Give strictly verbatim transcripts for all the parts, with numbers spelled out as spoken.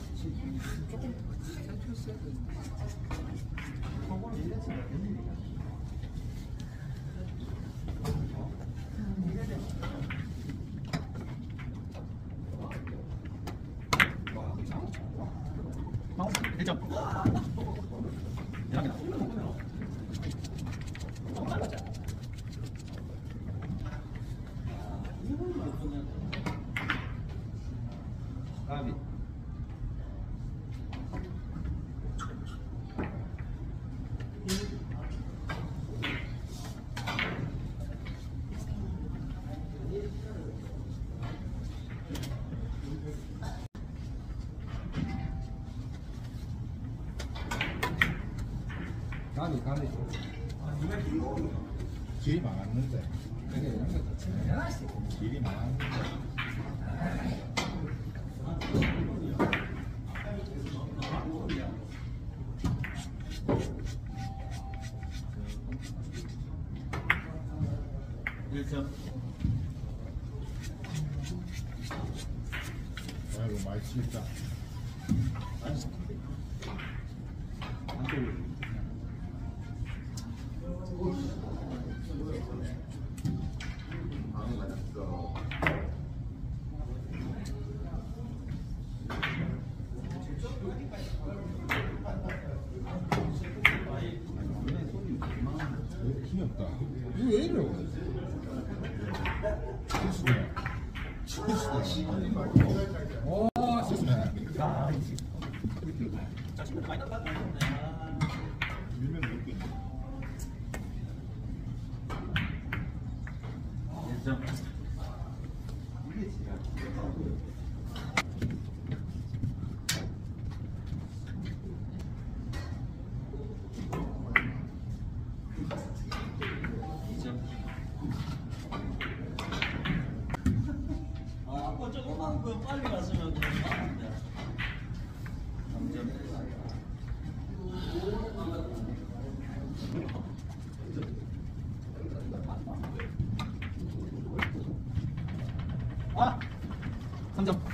조금 펼쳤어야 돼. 저거는 릴렉스가 되는 거야. 일 점. 대단합니다. 까비. 가리 가리 길이 많았는데 그게 연결 다 치면 길이 많았는데 일 점. 아이고 많이 치겠다. 힘이 없다. 이거 왜 이래? 실수네. 실수네. 오, 실수네. 아, 밀면 몇 개? 일 점. 이게 지야. 아, 아까 조금만 그 빨리 갔으면 좀 나았는데. 삼 점. 아! 삼 점.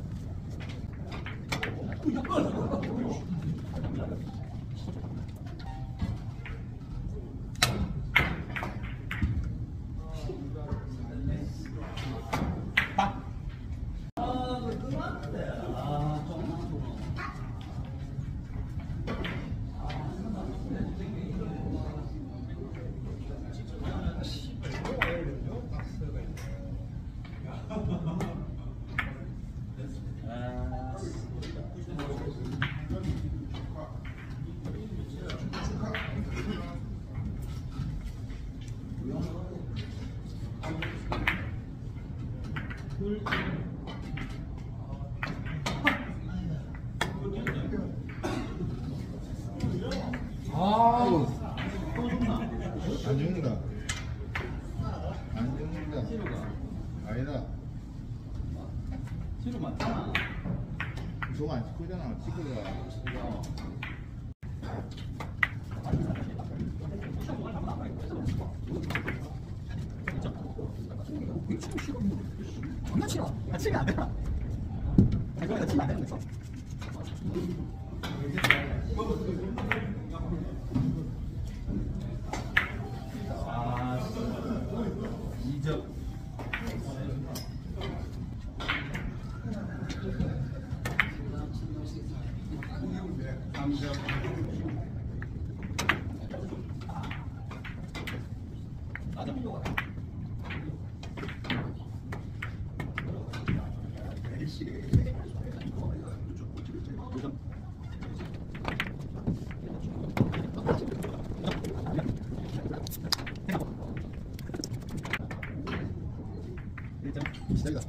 딱! 아, 그 끝났는데. 아, 조금만 더. 아우. 안 죽는다. 안 죽는다. 아니다. 치료 많잖아. 저거 안 찍고 있잖아. 찍고 들어가. 겁나 치러. 아, 치면 안 되나? 이거 치면 안 되는 거. 아, 이 점. 삼 점. 맞아. 시작이다.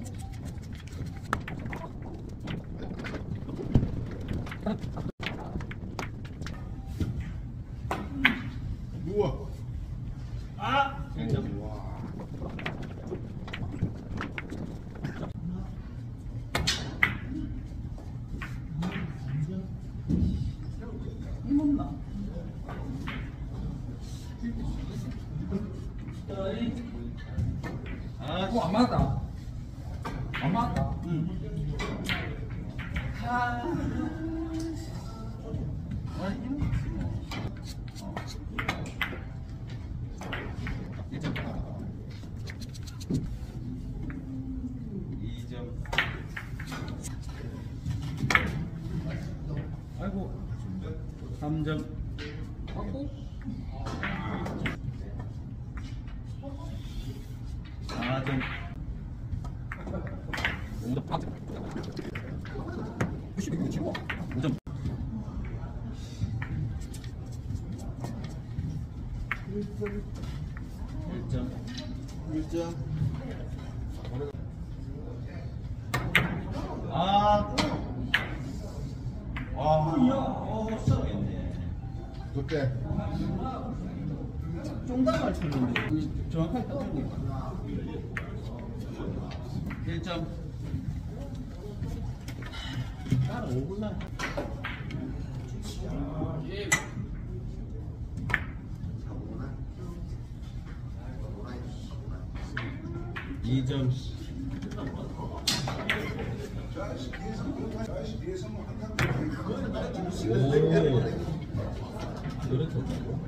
우와. 아! 와. 힘없나? 아, 그거 안 맞다. 안 맞다. 응. 아, 아니 이런 거 있지 뭐. 어. 일 점. 이 점. 아이고. 삼 점. 하고. 사 점. 오 점. 오 점. 일 점. 일 점. 아. 아. 어, 썰겠네. 그때 쫑당을 쳤는데 정확하게 떠들고 일 점. 따라 오글라. 이 점. 오, 그래 좋다고.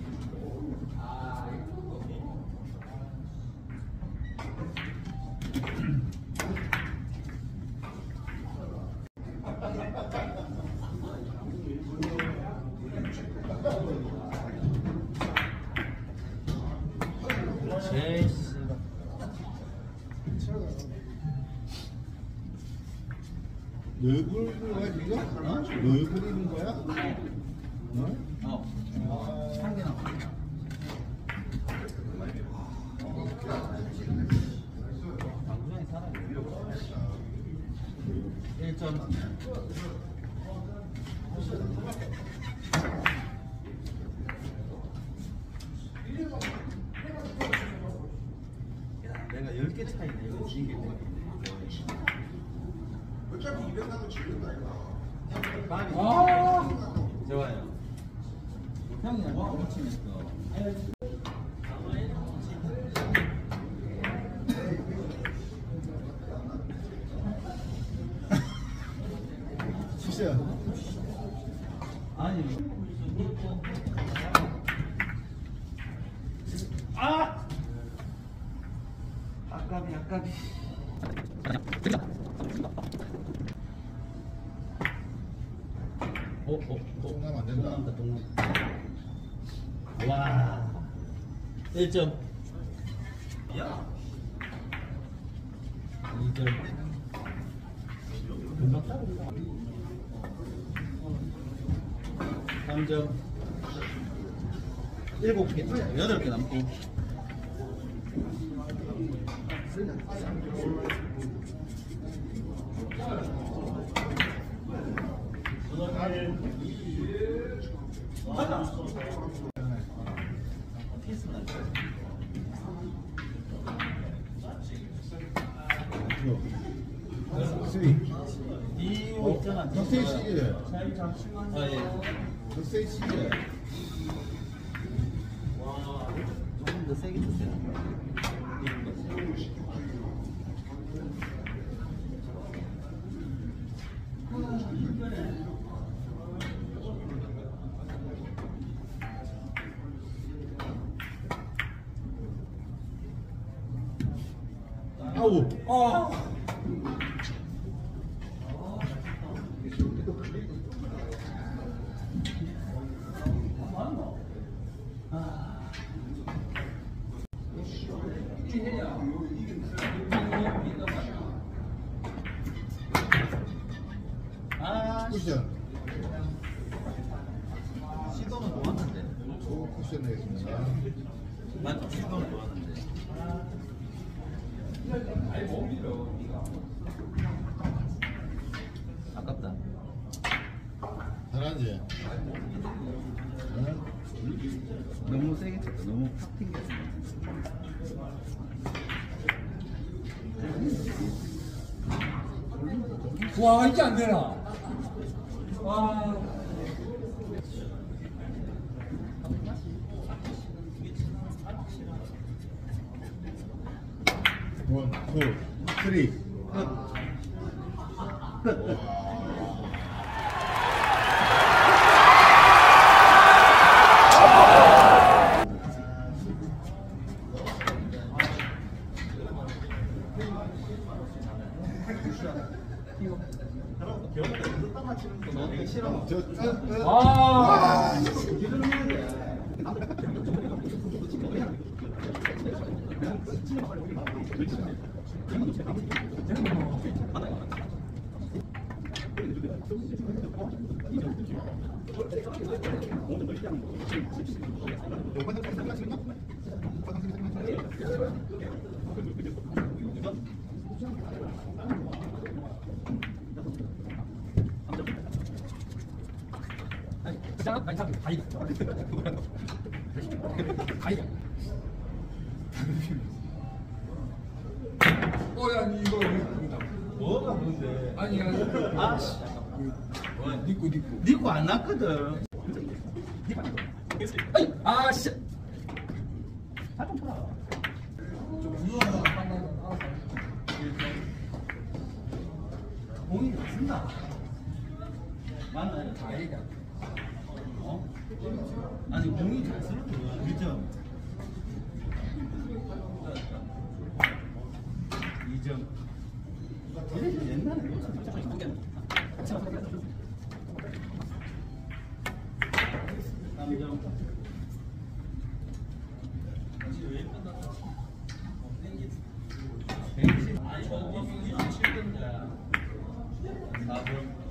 제이스. 널 그리는 거야 지금? 어? 널 그리는 거야? 어? 어. 한 개 남았다. 방구장에 사람이 일 점. 야, 내가 열 개 차이네. 이거 지게. 어차피 이백 나도 지금 많이. 아, 좋아요. 형이랑 뭐 치면서. 진짜 아니. 아! 아까비, 아까비. 어, 어, 어. 동남 안 된다. 동남다, 동남. 와. 일 점. 야. 이 점. 삼 점. 일곱 개, 여덟 개 남고. 쓰리. 이거 있잖아. 덕세이 씨. 아, 예. 덕세이 씨. 조금 더 세게 주세요. 아우. 어. 아, 쿠션. 시도는 좋았는데. 좋은 쿠션 내겠습니다. 맞죠? 시도는 좋았는데. 아깝다. 잘하지? 응? 너무 세게 쳤다. 너무 팍 튕겼어. 와 이게 안 되나? 와. 원, 투, 쓰리. 끝. 끝. 와. 저, 저, 저. 아. 아니 참 다이가 다이가 어야 이거 뭐가 뭔데? 아니 아니 아씨. 그 니꾸 니꾸 니고 안 났거든. 아이 아 씨. 잠깐 풀어. 좀 유용한 판단 알아서. 공이 맞습니다. 맞나요? 다이가 어? 아니 공이 잘 쓰는 거야. 일 점. 이 점. 얘네들 옛날에 삼 점. 백십. 아니, 저거 칠 건데. 사 점.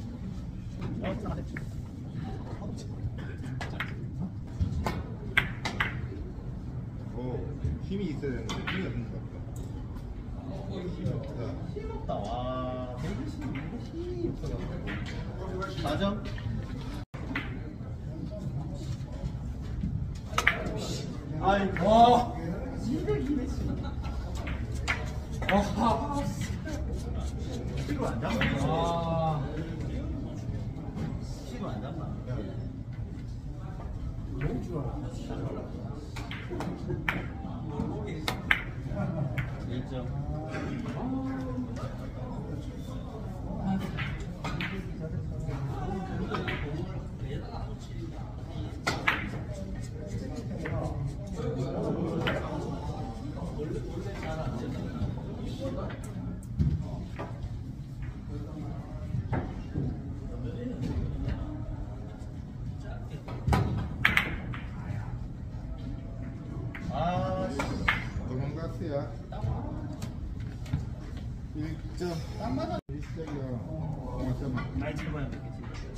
어, 힘이 있어야 되는데 힘이 없는 것 같다. 힘 없다. 와, 힘이 없어가지고. 사 점. 아이, 와. 이백, 이백씩. 와. 시로 안 잡나? 아. 시로 안 잡나? 너무 좋아. 일 점. 아, 도망갔어요. 일 점. 딱 맞아. 시작이야. 잠깐만. 많이 찍어봐야 되겠지.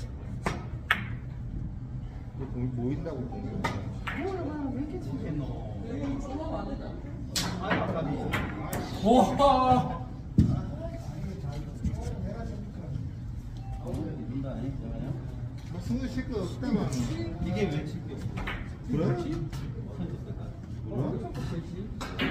이거 보- 보인다고 보면. 왜 이렇게 찍겠노? 아이, 아까비. 와. 민다 아니잖아요? 뭐 승우 쉴거 없다만. 이게 왜 찍혀? 그래? 선택됐다. 그래?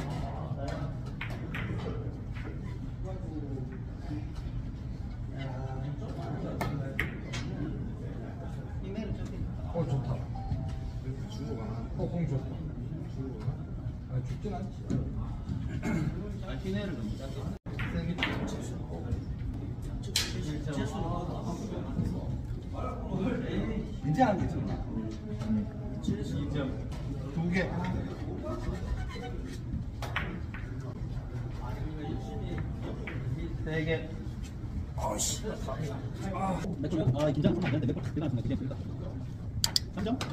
이메일 좀 어 좋다. 이렇게 주고 가나? 어 공 좋다. 주고 가나? 아 죽진 않지. 아, 히네를 좀 짜게. 세게 이제 안 되죠? 이 점. 두 개. 세 개. 아씨. 아, 몇 점? 아, 긴장하면 안 되는데 몇 점? 긴장 긴장 긴장. 삼 점?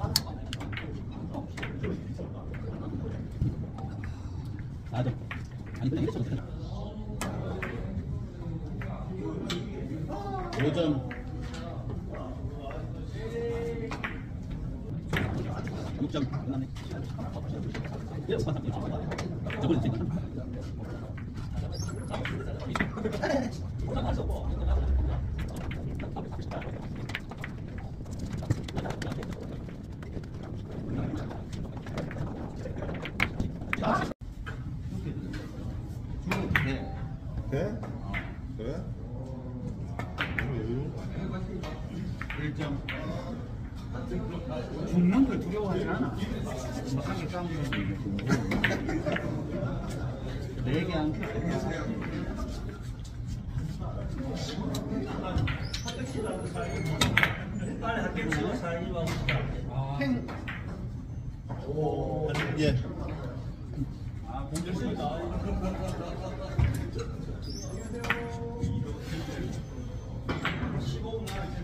사 점. 아니 그냥 이렇게 쳐도 되나? 오 점. 육 점. 끝났네. 예, 저번에 제가 네. 돼? 그래? 너무 여유로운 거 아니야? 일 점. 죽는 걸 두려워하지 않아. 막하게 까먹는 네개 안 켜. 빨리 학교 치고 살기 봐. 행. 오. 예. 아, 공격수다.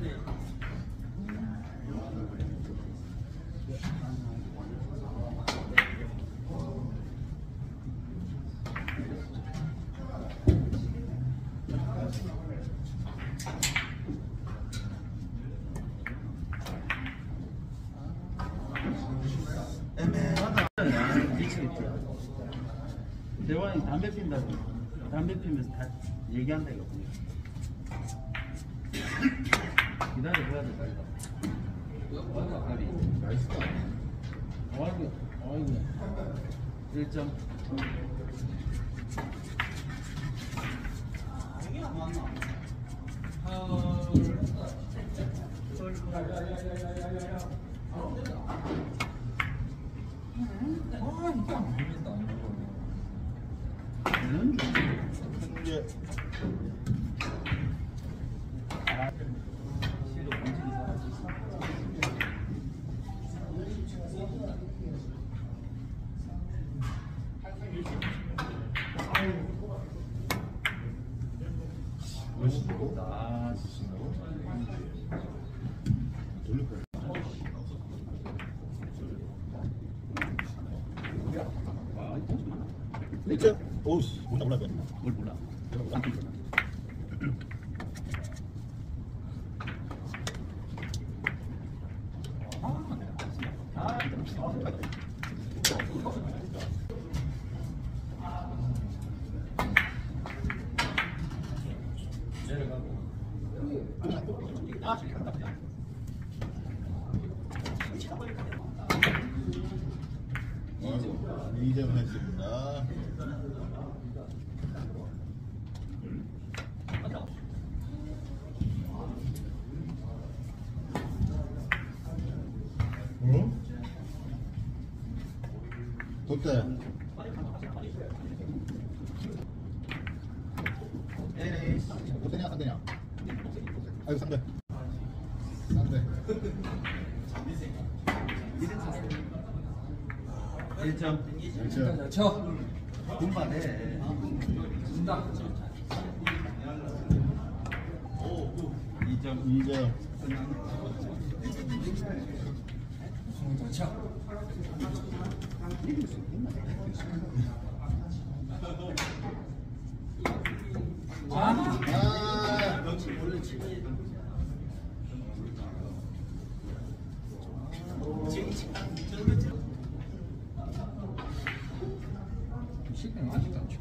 애매하다. 미치겠지. 대왕이 담배 핀다고. 담배 피면서 다 얘기한다 이거. 기다려봐야 돼. 나이스다. 아이고, 아이고. 일 점. 이게 안 맞나? 아 이게 안 보인다 음? 이제 몇시고? 아, 몇시고? 돌릴 거야. 일점. 오우, 몰라 몰라 몰라. 뭘 몰라. 몰라. 이 점 했습니다. 응? 뒀대. 뒀대냐 안 되냐? 아이고 삼 대. 삼 대. 일 점. 일 점. 쳐 분발해. 준다 이 점. 이 점. 승자 쳐 아, 아, 시간 아직도 안 쳐.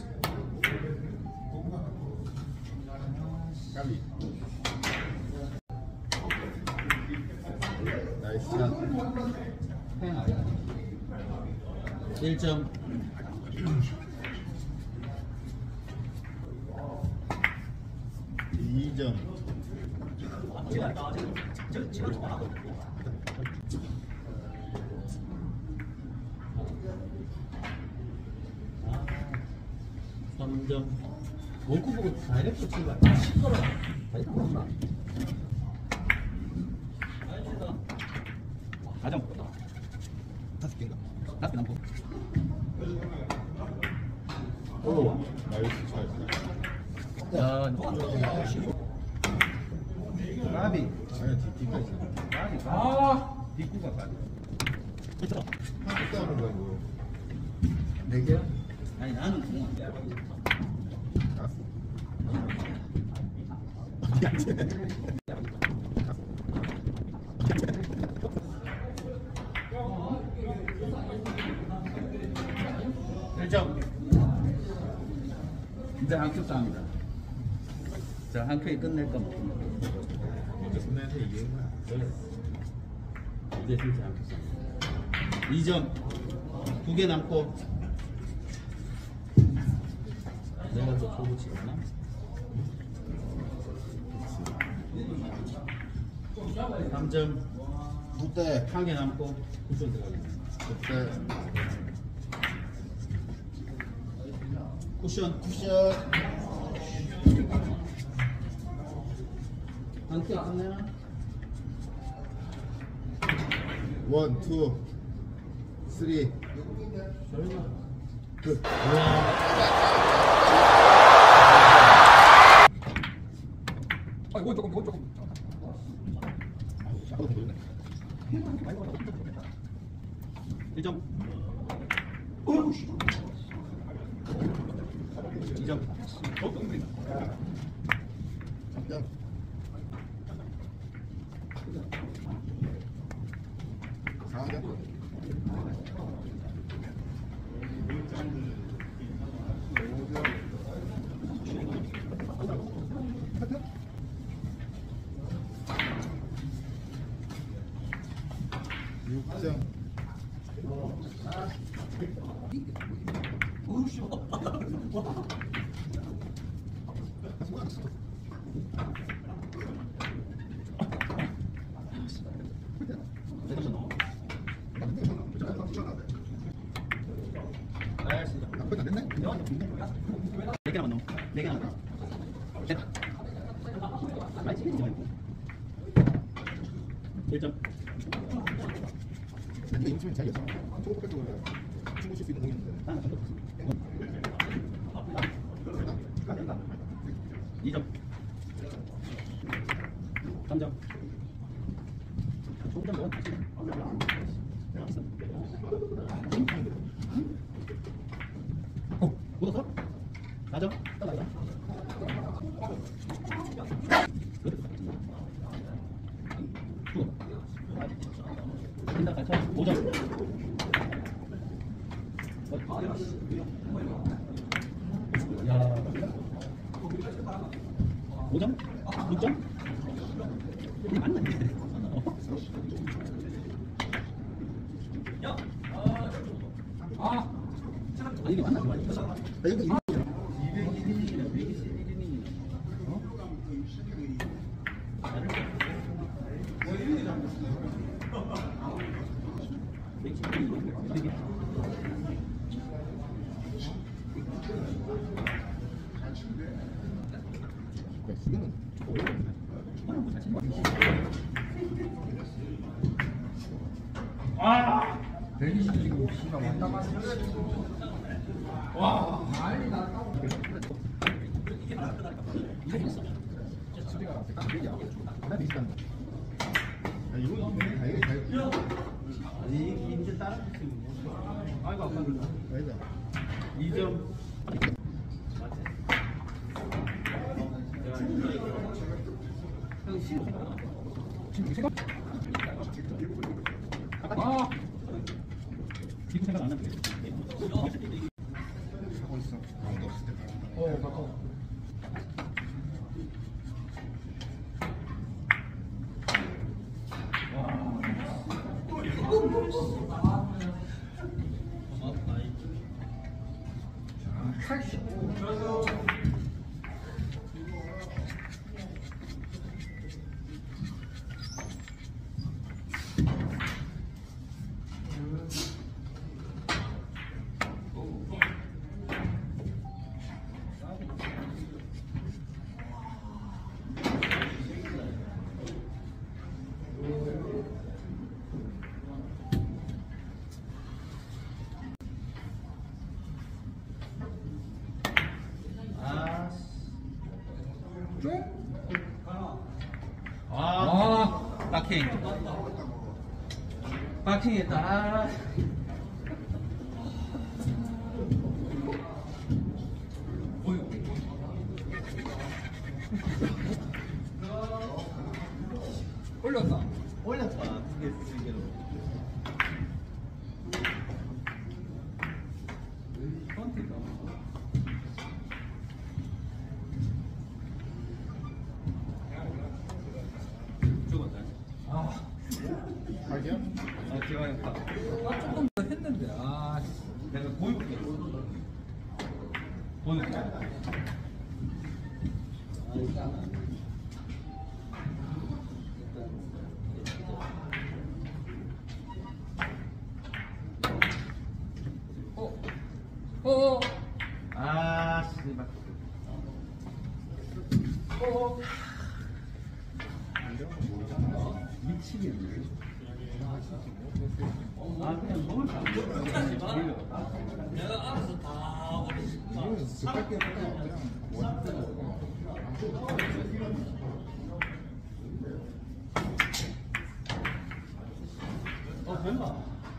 까비. 나이스 샷. 행 아니야. 일 점. 이 점. 삼 점. 원구 보고 다이렉트 치는 거 아니야? 시끄러워. 다이렉트 한다. 가장 못다. 다섯 개인가? 다섯 개 남고. 오, 나이스 샷. 야, 까비. 아니, 뒷뒤까지. 까비. 아 뒷구가 까비. 한국 싸우는 거야, 이거. 네 개야? 아니 나는 그냥. 일 점. 이제 한 큐 싸움이다. 자, 한 큐에 끝낼 겁니다. 먼저 끝내서 이기는 거야. 이제 진짜 한 큐 싸움. 이 점. 두 개 남고. 내가 더 초보 치려나? 삼 점. 두 대. 한 개 남고. 쿠션 들어가겠네. 두 대. 쿠션. 쿠션. 한 큐에 끝내나? 원, 투, 쓰리. 설마. 끝. 아이고 이건 조금, 이건 조금. 아까도 보였네. 일 점. 이 점. 삼 점. 사 점. 육 점. 오우씨. 나쁘지 않았네? 네 개 남았노? 네 개 남았다. 됐다. 많이 치겠지 말고. 일 점. 이거 임치면 잘 이겼어. 초록색으로 충분히 칠 수 있는 공이었는데. 아, 저도 이 점. 삼 점. 좋은 점 먹어. 어, 묻었어? 사 점. 또 나이다. 인다 갈쳐. 오 점. 야. 오 점? 육 점? 이게 맞나? 아, 아니 이게 맞나? 아, 이거 이 아, 백이십 지금 씨가 왔다 갔다. 와, 난리 났다. 수비가 하나 비슷한 거. 아, 이거 아, 이거 잘. 아니 이제 따라 아이고 아까 아니다. 이 점. 지금 생각. 아, 지금 생각 안 나네. 하고 있어. 아무도 없을 때. 어, 가까워. 아, 박킹. 박킹했다. 아. 올렸다. 올렸다. 두개 세 개로. 죽었다. 아, 팔이야? 아, 제가 했다. 아, 조금 더 했는데. 아, 내가 보여볼게. 보여줄게. 어, 어, 아, 씨발. 어. 미치겠네. 아, 그냥 먹을 거 내가 알아서 다 어렸을 이거는 습관게 그냥 원대로. 설마.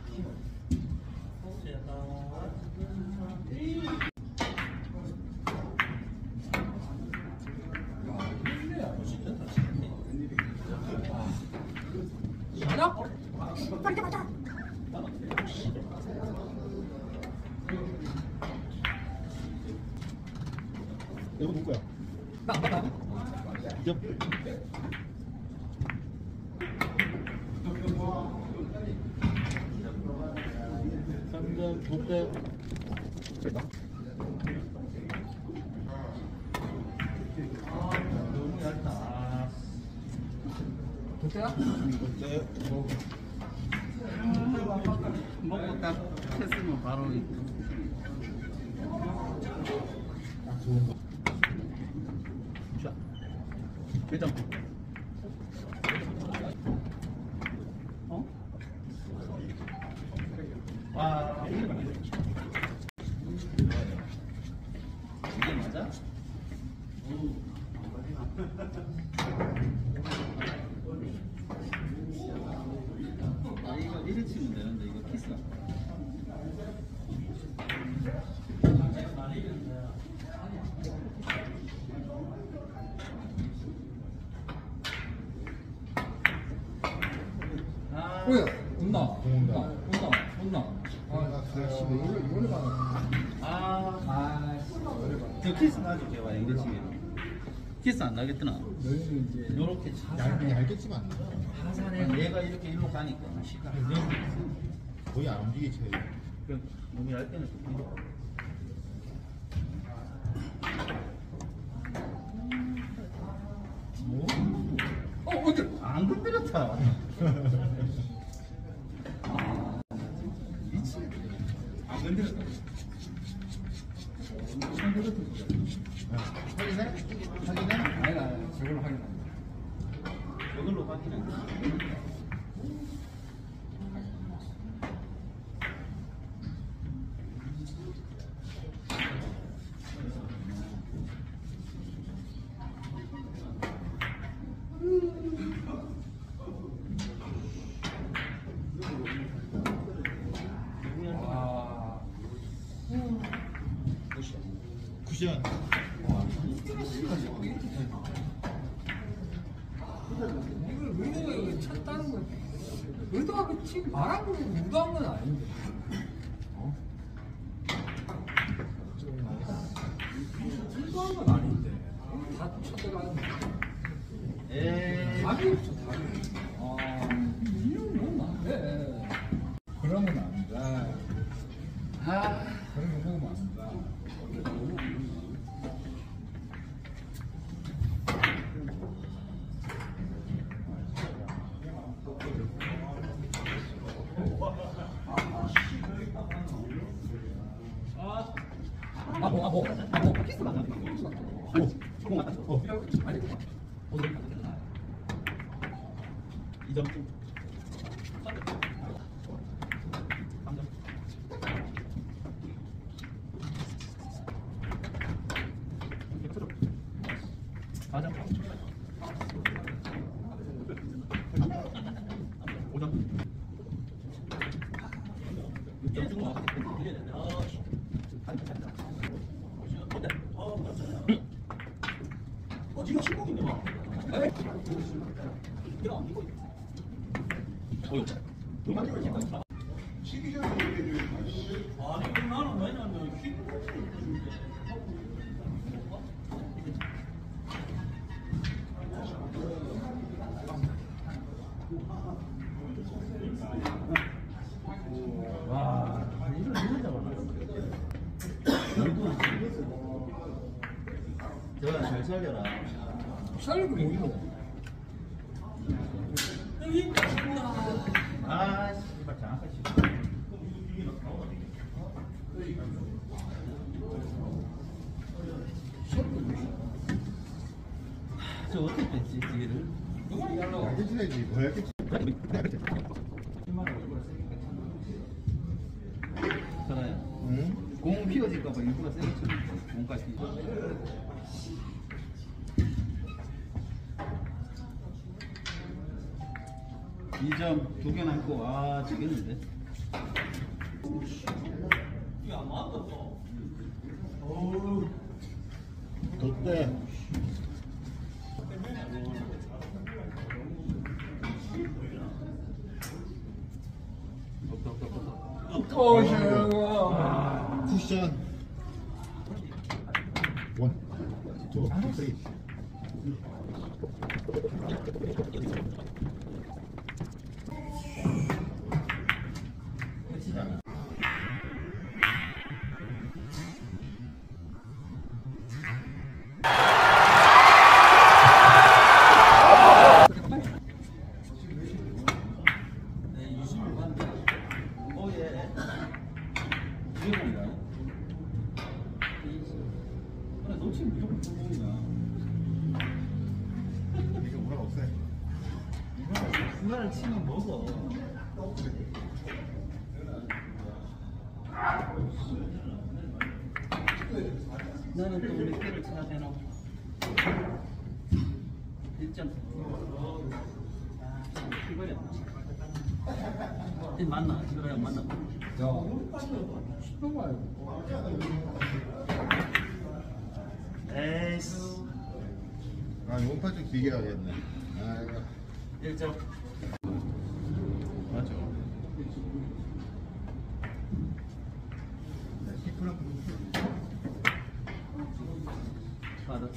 이거 누구야? 나, 나, 나. 옆. 삼 점 오 대. 너무 얇다. 도대야? 네. 먹고 딱 했으면 바로. 아, 좋은 거. 자, 대장. 어? 와, 이게 맞아? 아, 이거 이리 치면 되는데 이거 키스. 뭐야? 온나? 온다. 온나? 온나? 아, 씨, 왜 이걸 이걸 봐? 아, 아, 씨, 이걸 봐. 저 키스 나죠, 제가 이리 치면. 키스 안 나겠더나. 너희는 이제 요렇게 얇, 얇겠지만 하산에 얘가 이렇게 일로 가니까 시간. 거의 안 움직이 쳐요. 그 너무 얇게는 좀 힘들어. 뭐? 어, 어디? 안 건드렸다. 미치. 안 건드렸다. 확인해? 확인해? 아니, 아니, 저걸로 확인한다. 이걸로 확인해. 아, 쿠션. 이걸 의도하게 쳤다는 건 의도하게 지금 말한 건 의도한 건 아닌데. 어? 의도한 건 아닌데. 다 쳤다가 에이. 답이 없어, 답이. 아, 이런 건 안 돼. 그러면 안 돼. 아, 그런 거 먹으면 안 돼. 아, 뭐, 아, 뭐, 아, 뭐, 키스 맞나? 키스 맞나? 오, 공 맞다. 어, 아니, 어, 너무 맞다. 이 점. 삼 점. 사 점. 오 점. 육 점 주고 와. 어때? 어, 지금 신곡인데 막. 에? 야, 이거. 어휴. 음악이 왜 이렇게 많아? 아니, 그럼 나는 왜냐면 신곡을 주는데. 와, 이걸 이런 잡았나? 저거 잘 살려라. 살리고 뭐 있노? 아, 씨발 장아까 씨. 저 어떻게 뺐지 뒤를? 얇게 쳐야지. 뭐 얇게 쳐. 전화야. 응? 공 피어질까봐 일부러 세게 쳤는데 공까지. 이 점 두 개 남고 아 지겠는데. 덧대. 어, 샤워. 쿠션. 원, 투, 쓰리. 놓치면 무조건 성공이야. 이게 뭐라 없애. 중간을 치면 먹어. 나는 또 몇 개를 쳐야 되나? 일 점. 아, 이거야. 맞나? 이거야 맞나? 야, 십분 말고. 에이스. 아, 용팔 좀 길게 가겠네. 아, 이거. 일 점. 맞죠? 십 프로. 맞아.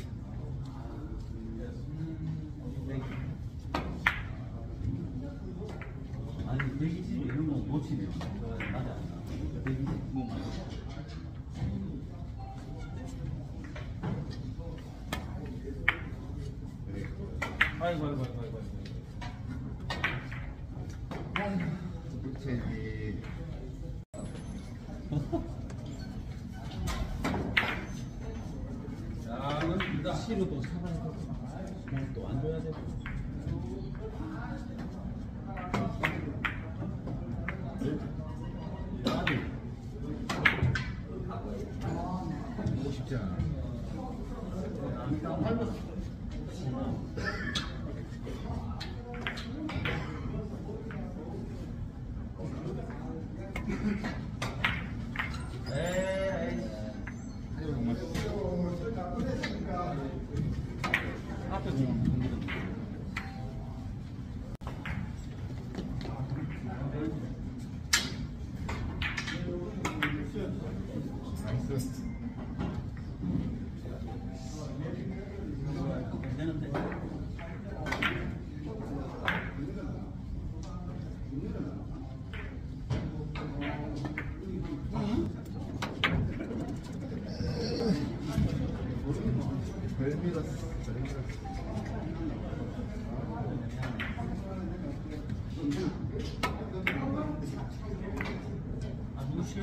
아니 백이십 이런 거 놓치면 맞아. 백이십 뭐 맞아. 아이고 아이고 아이고 아이고. 그렇지. 야, 이건 진짜. 시로도 사봐야 돼. 또안 줘야 돼. 보고 싶지 않아. 에이. 정말. 앞에 공. 나이스. 되는데. 별 밀었어. 별 밀었어. 아 누구 싫어?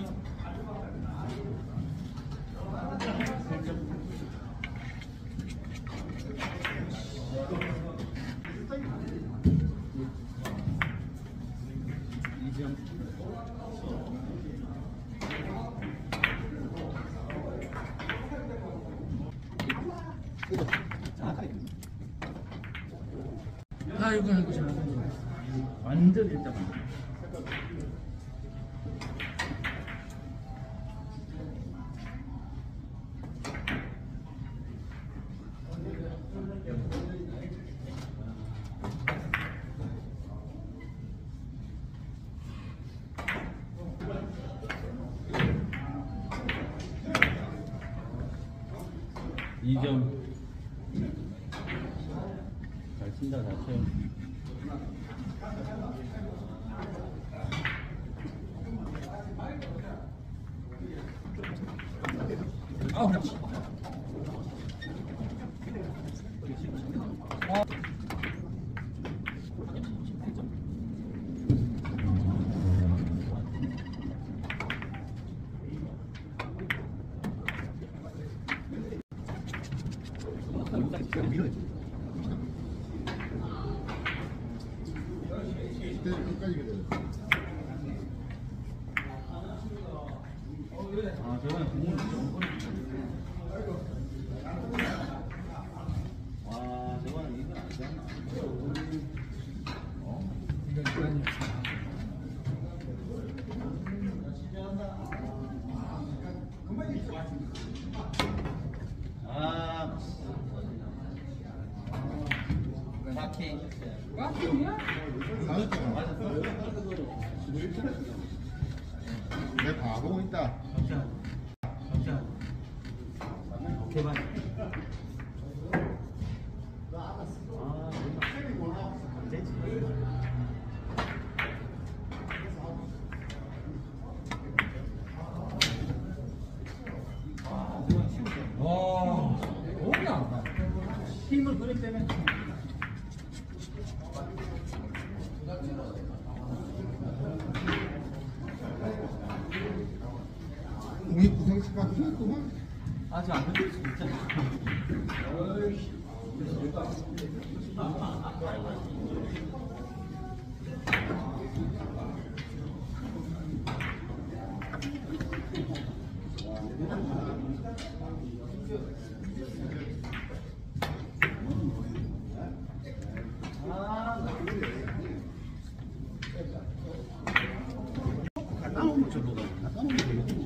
이 점. 아이고 아이고 잘 완전 일단 이 점. 잘 친다, 잘 쳐. 아우, 그냥. 끝까지 기다려. 아, 저거는 공을 좀 와, 저거는 이건 안 되나? 어? 이건 깜짝이야? 나였잖아. 내 바보고 있다. 잠시만. 잠시만. 오케이, 반. 아, 되지. 와, 너무 안 가. 힘을 그리 빼면. 공이 구성시가 힘있구만. 아직 안 들릴 수도 있잖아. 갔다 오면 저로 가. 갔다 오면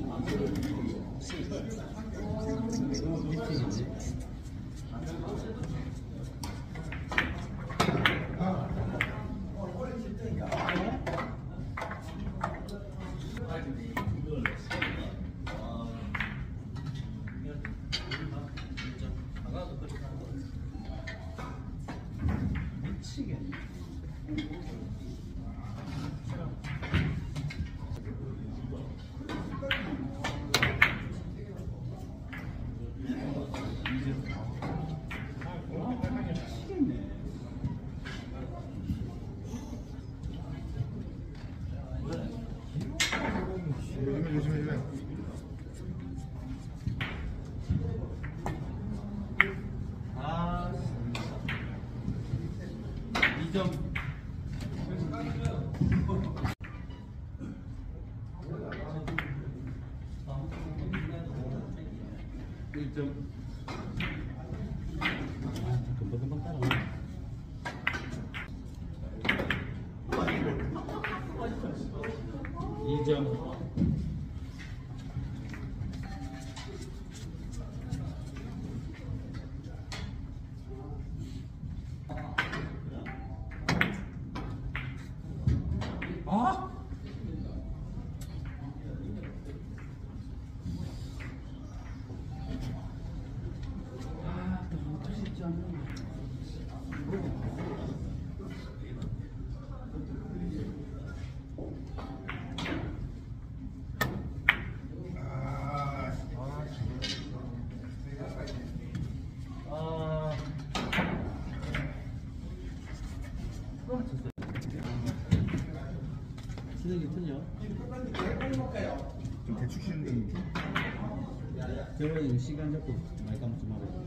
미치겠네. 요즘에 요즘에 요즘에. 아, 이 점. 일 점. 금방금방 따라오네. 이 점. 아? 아, 또 어쩔 수 있지 않나. 아, 시력이 틀려. 좀 대충 쉬는 느낌. 저번에 시간 잡고 말감 좀 하고.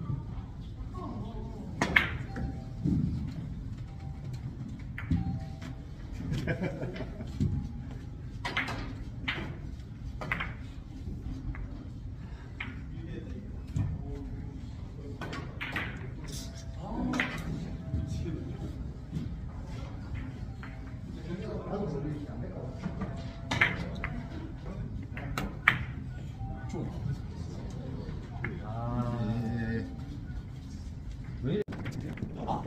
예. 왜 이래? 아.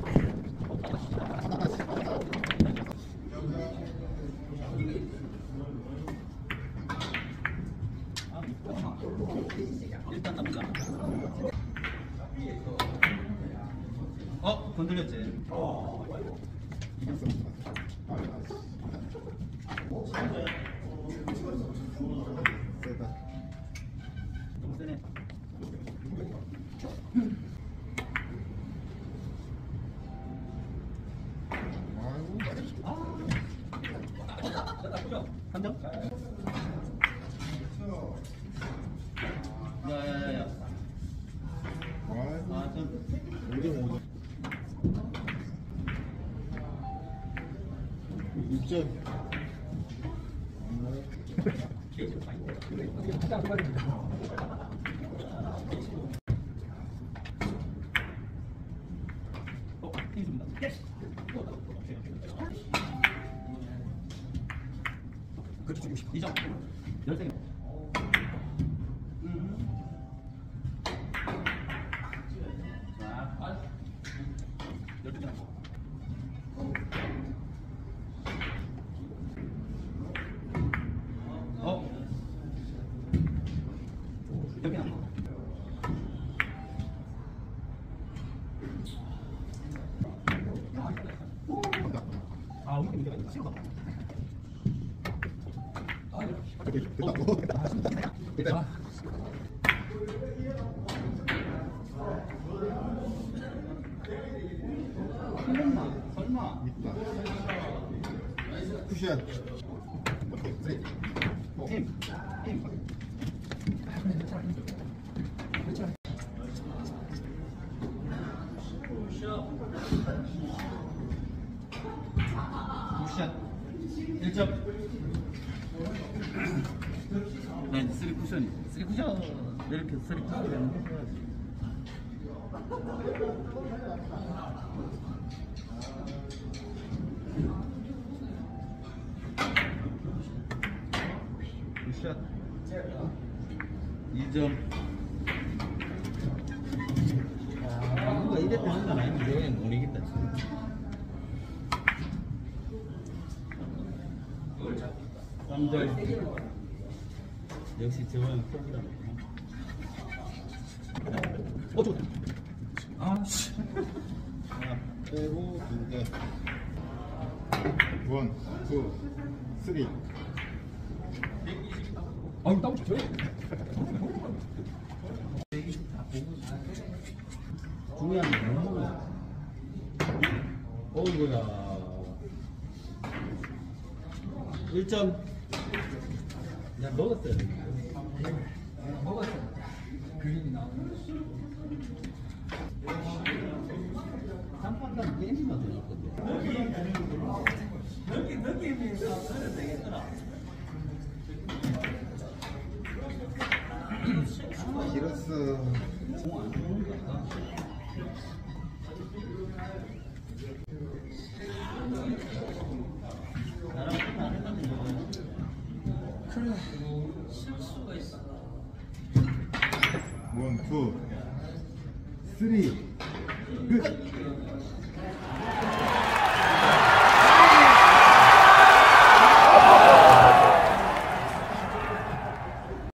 아, 일단 나쁘지 않아. 어, 건드렸지? 세다. 좀 세네. 삼 점? 야야야야. 아이고. 아, 좀. 오 점 오 점. 육 점. 어, 팀입니다. 그렇게 주고 싶어. 이 점. 열세 개. 자, 열두 개. 싫어. 됐다. 오, 됐다. 됐다. 설마, 설마. 있다. 쿠션. 오케이, 쓰리. 팀, 팀. 쿠션 일 점. 네, 쓰리 쿠션이. 쓰리 쿠션. 이렇게 쓰리 쿠션 해야지. 쿠션 이 점. 아, 누가 이랬다 한 건 아닌데 못 이겼다 지금. 삼 점. 역시 저건 포기다. 어, 좋다. 아, 씨. 하나 빼고 두 개. 원, 투, 쓰리. 아유 땀 쳐. 중요한 건 못 먹어. 어이구야. 일 점. 야, 먹었어야 돼. 먹었어. 그림이 나오는. 삼판단 게임만 되는 건데. 느낌, 느낌이 있어야 되겠더라. 히러스. 공안 좋은 거 같다. 나랑 안 했다는 거. 그래. 실수가 있어. 원, 투, 쓰리. 끝.